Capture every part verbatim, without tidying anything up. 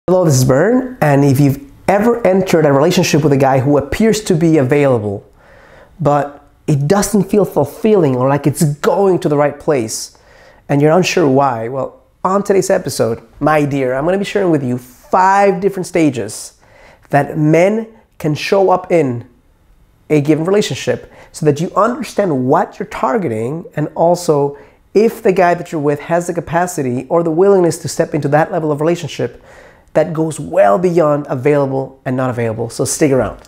Hello, this is Bern, and if you've ever entered a relationship with a guy who appears to be available, but it doesn't feel fulfilling or like it's going to the right place, and you're unsure why, well, on today's episode, my dear, I'm going to be sharing with you five different stages that men can show up in a given relationship so that you understand what you're targeting, and also if the guy that you're with has the capacity or the willingness to step into that level of relationship that goes well beyond available and not available. So stick around.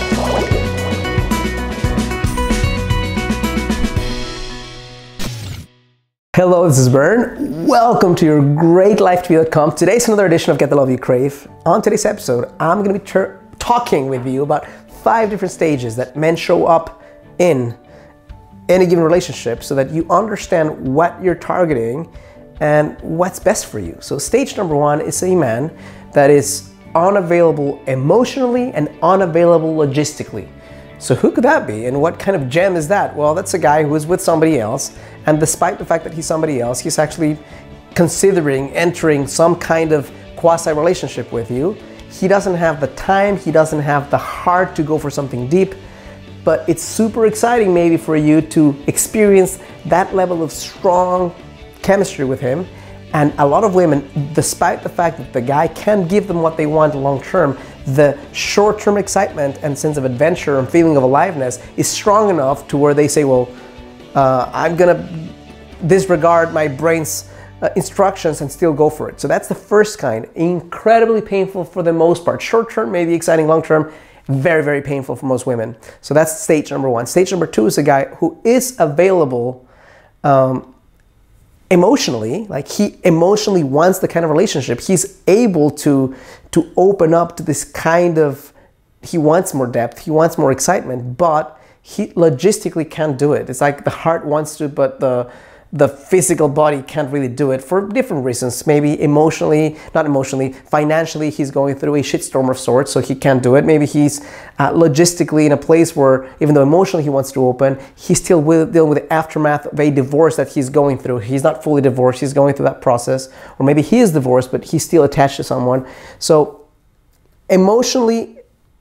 Hello, this is Bern. Welcome to your great life t v dot com. Today's another edition of Get the Love You Crave. On today's episode, I'm going to be talking with you about five different stages that men show up in any given relationship so that you understand what you're targeting and what's best for you. So stage number one is a man that is unavailable emotionally and unavailable logistically. So who could that be, and what kind of gem is that? Well, that's a guy who is with somebody else, and despite the fact that he's somebody else, he's actually considering entering some kind of quasi-relationship with you. He doesn't have the time, he doesn't have the heart to go for something deep, but it's super exciting maybe for you to experience that level of strong chemistry with him. And a lot of women, despite the fact that the guy can give them what they want long term, the short-term excitement and sense of adventure and feeling of aliveness is strong enough to where they say, well, uh, I'm gonna disregard my brain's uh, instructions and still go for it. So that's the first kind. Incredibly painful for the most part. Short-term, maybe exciting. Long-term, very, very painful for most women. So that's stage number one. Stage number two is a guy who is available um, emotionally, like he emotionally wants the kind of relationship. He's able to to open up to this kind of, he wants more depth, he wants more excitement, but he logistically can't do it. It's like the heart wants to, but the the physical body can't really do it for different reasons. Maybe emotionally, not emotionally, financially, he's going through a shitstorm of sorts, so he can't do it. Maybe he's uh, logistically in a place where, even though emotionally he wants to open, he's still with, dealing with the aftermath of a divorce that he's going through. He's not fully divorced, he's going through that process. Or maybe he is divorced, but he's still attached to someone. So emotionally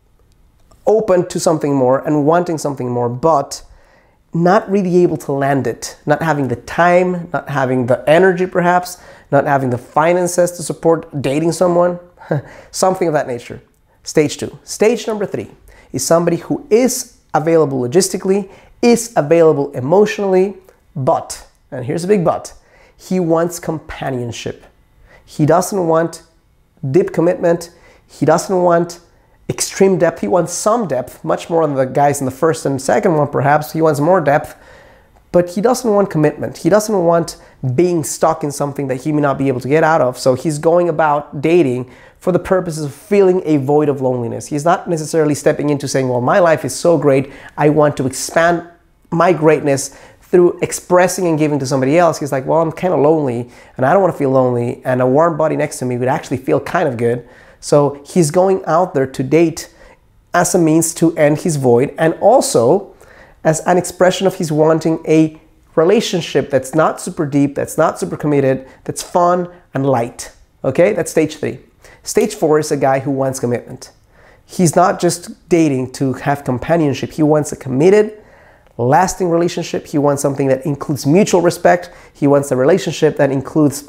open to something more and wanting something more, but not really able to land it, not having the time, not having the energy perhaps, not having the finances to support dating someone, something of that nature. Stage two. Stage number three is somebody who is available logistically, is available emotionally, but, and here's a big but, he wants companionship. He doesn't want deep commitment, he doesn't want extreme depth. He wants some depth, much more than the guys in the first and second one perhaps. He wants more depth, but he doesn't want commitment. He doesn't want being stuck in something that he may not be able to get out of. So he's going about dating for the purposes of filling a void of loneliness. He's not necessarily stepping into saying, well, my life is so great, I want to expand my greatness through expressing and giving to somebody else. He's like, well, I'm kind of lonely and I don't want to feel lonely, and a warm body next to me would actually feel kind of good. So he's going out there to date as a means to end his void, and also as an expression of his wanting a relationship that's not super deep, that's not super committed, that's fun and light. Okay, that's stage three. Stage four is a guy who wants commitment. He's not just dating to have companionship. He wants a committed, lasting relationship. He wants something that includes mutual respect. He wants a relationship that includes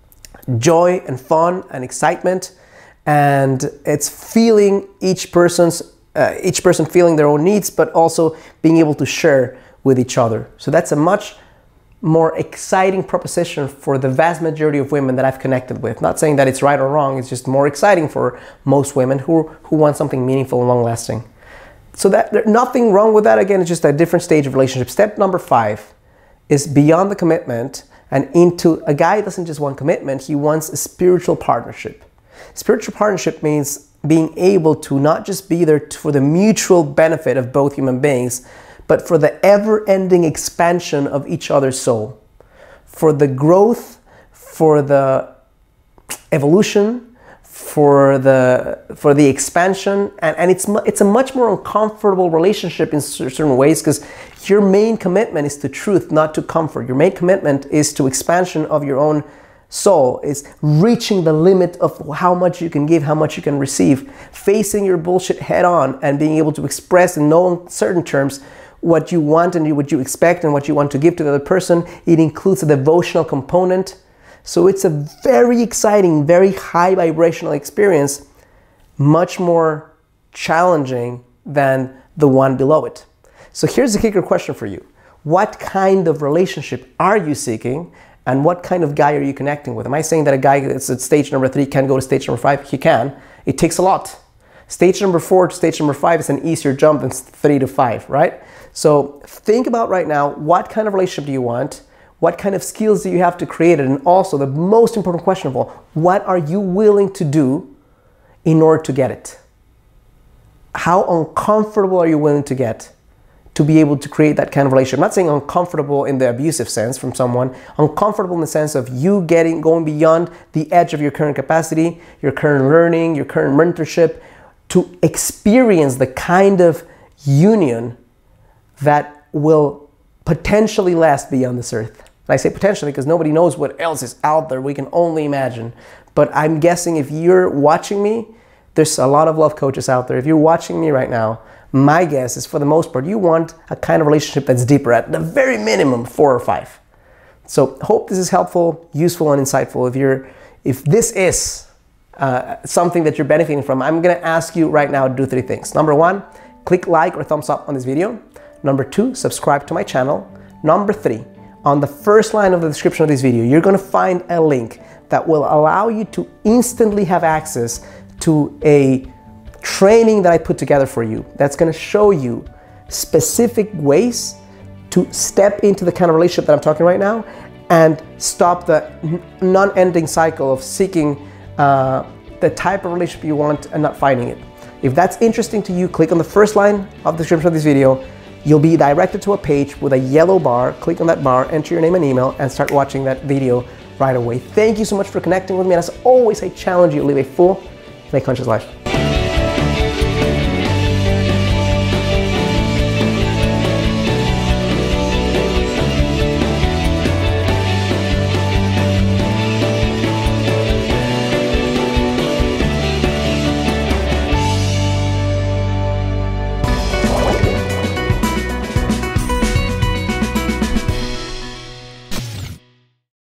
joy and fun and excitement. And it's feeling each person's, uh, each person feeling their own needs, but also being able to share with each other. So that's a much more exciting proposition for the vast majority of women that I've connected with. Not saying that it's right or wrong, it's just more exciting for most women who, who want something meaningful and long lasting. So that there's nothing wrong with that. Again, it's just a different stage of relationship. Step number five is beyond the commitment and into, a guy doesn't just want commitment, he wants a spiritual partnership. Spiritual partnership means being able to not just be there for the mutual benefit of both human beings, but for the ever-ending expansion of each other's soul, for the growth, for the evolution, for the for the expansion, and, and it's it's a much more uncomfortable relationship in certain ways, because your main commitment is to truth, not to comfort. Your main commitment is to expansion of your own soul is reaching the limit of how much you can give, how much you can receive, facing your bullshit head on and being able to express in no uncertain terms what you want and what you expect and what you want to give to the other person. It includes a devotional component. So it's a very exciting, very high vibrational experience, much more challenging than the one below it. So here's the kicker question for you. What kind of relationship are you seeking, and what kind of guy are you connecting with? Am I saying that a guy that's at stage number three can go to stage number five? He can. It takes a lot. Stage number four to stage number five is an easier jump than three to five, right? So think about right now, what kind of relationship do you want? What kind of skills do you have to create it? And also the most important question of all, what are you willing to do in order to get it? How uncomfortable are you willing to get to be able to create that kind of relationship? I'm not saying uncomfortable in the abusive sense from someone, uncomfortable in the sense of you getting, going beyond the edge of your current capacity, your current learning, your current mentorship, to experience the kind of union that will potentially last beyond this earth. And I say potentially because nobody knows what else is out there. We can only imagine. But I'm guessing if you're watching me, there's a lot of love coaches out there. If you're watching me right now, my guess is for the most part, you want a kind of relationship that's deeper, at the very minimum, four or five. So hope this is helpful, useful, and insightful. If you're, if this is uh, something that you're benefiting from, I'm gonna ask you right now to do three things. Number one, click like or thumbs up on this video. Number two, subscribe to my channel. Number three, on the first line of the description of this video, you're gonna find a link that will allow you to instantly have access to a training that I put together for you that's going to show you specific ways to step into the kind of relationship that I'm talking right now and stop the non-ending cycle of seeking uh, the type of relationship you want and not finding it. If that's interesting to you, click on the first line of the description of this video. You'll be directed to a page with a yellow bar. Click on that bar, enter your name and email, and start watching that video right away. Thank you so much for connecting with me, and as always, I challenge you to live a full, conscious life.